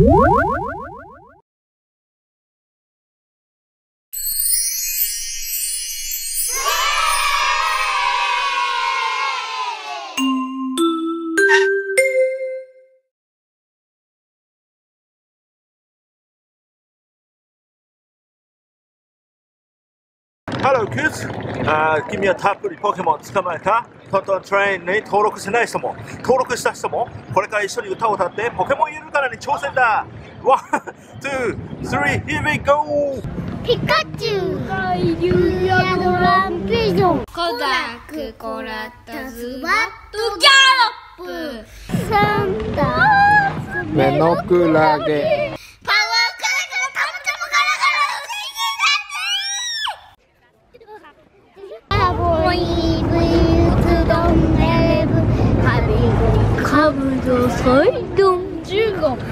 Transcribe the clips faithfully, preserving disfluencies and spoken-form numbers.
Hello kids! あー君はたっぷりポケモン捕まえたトントントレインに登録してない人も登録した人もこれから一緒に歌を歌ってポケモン言えるかなに挑戦だ。ワン、ツー、スリー、here we go! ピカチュウ海流やドランピジョンコダクコラッタズバットギャロップサンタ目のクラゲカブドサイドンジュゴポリゴンディグ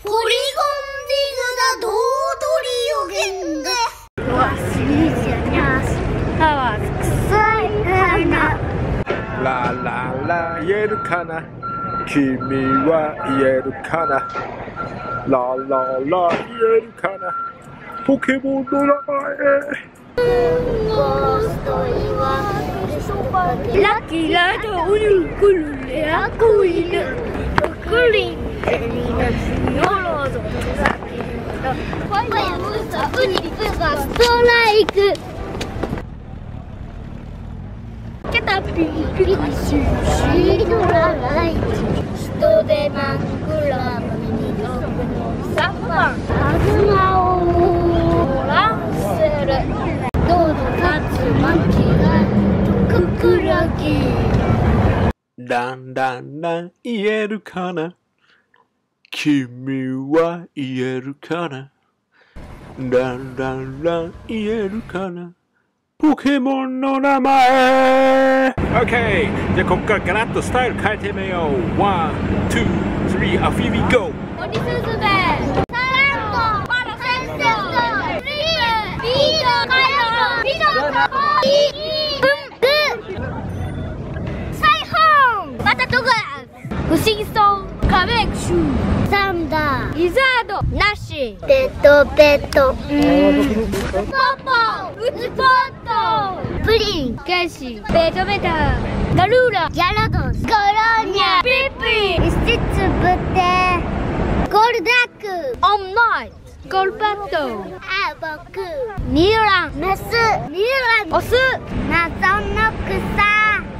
ダドードリヨゲンガワシリジャニャスハワスクサイハナラララ言えるかな君は言えるかなラララ言えるかなポケモンの名前ラキラドウルクルレアコイヌクリンテリナスヨロゾサキドファイヤームーサウニブガストライクキャタピーピカシュシードラライチヒトデマンクラブミニドクサファンアズマオオランセルドドカツマキガトククラギランランラン言えるかな君は言えるかなランランラン言えるかなポケモンの名前 OK じゃあここからガラッとスタイル変えてみようワン、ツー、スリー、あ、here we go 森すずめサランコパラセンセントリービードカヨビドカポイブングサイホンバタトガ不思議そうカメクシュサンダーイザードナシペットペットポポウツポットプリンケシベトベタガルーラギャラドスゴローニャピッピイスティッツブテゴールダックオンナイトゴルパットアボクニーランメスニーランオス謎の草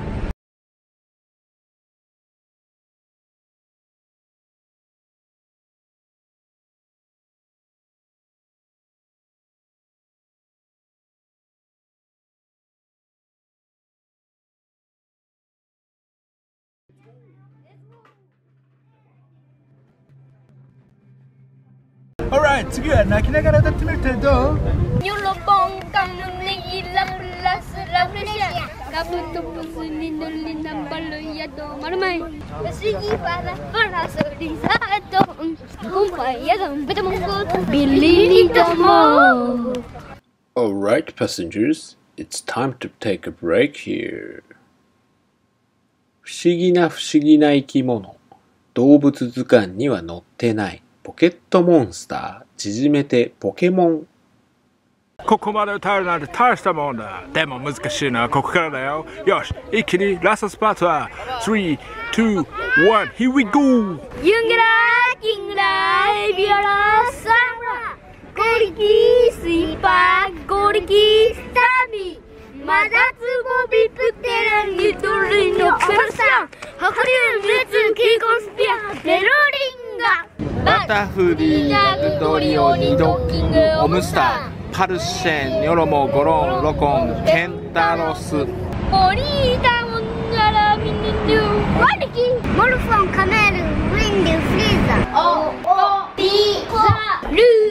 Alright 次は泣きながら歌ってみるってどうニョロボンカムネギラプラスラフレシアガブトプスニノリナバルヤドマルマイ不思議パラパラソリザートコンパイヤドンベトモンコビリリトモ Alright passengers, it's time to take a break here. 不思議な不思議な生き物動物図鑑には載ってないポケットモンスター縮めてポケモンここまで歌うなんて大したもんだでも難しいのはここからだよよし一気にラストスパートはスリー、ツー、ワン Here we go ユンゲラキングラエビオラサムラゴリキスイパーゴリキスタミマダツボビプテラニドリのクルサンハクリュウレツキコスピアメロリンガバタフリー、ドリオ、ニドッキング、オムスター、パルシェン、ニョロモ、ゴロン、ロコン、ケンタロスオリーダモンガラミニドゥワリキモルフォン、カメル、ウィンデュ、フリーザオ、オ、ビ、ザ、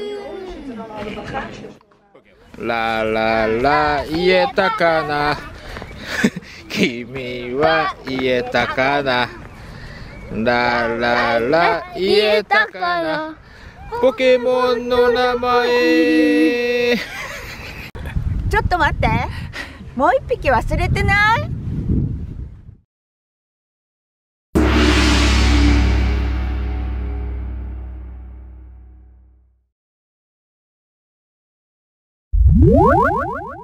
ルラララ言えたかな君は言えたかなラララ言えたかなポケモンの名前ちょっと待ってもう一匹忘れてないう